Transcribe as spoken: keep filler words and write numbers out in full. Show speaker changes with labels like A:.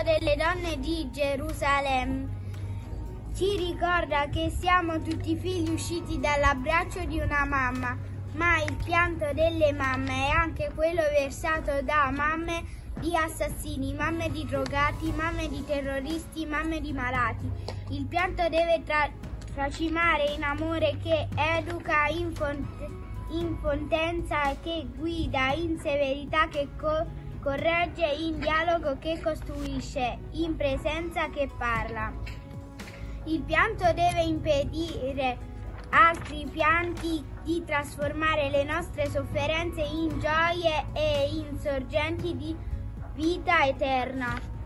A: delle donne di Gerusalemme ci ricorda che siamo tutti figli usciti dall'abbraccio di una mamma, ma il pianto delle mamme è anche quello versato da mamme di assassini, mamme di drogati, mamme di terroristi, mamme di malati. Il pianto deve tra tracimare in amore che educa, in, in potenza che guida, in severità che co corregge, in dialogo che costruisce, in presenza che parla. Il pianto deve impedire altri pianti di trasformare le nostre sofferenze in gioie e in sorgenti di vita eterna.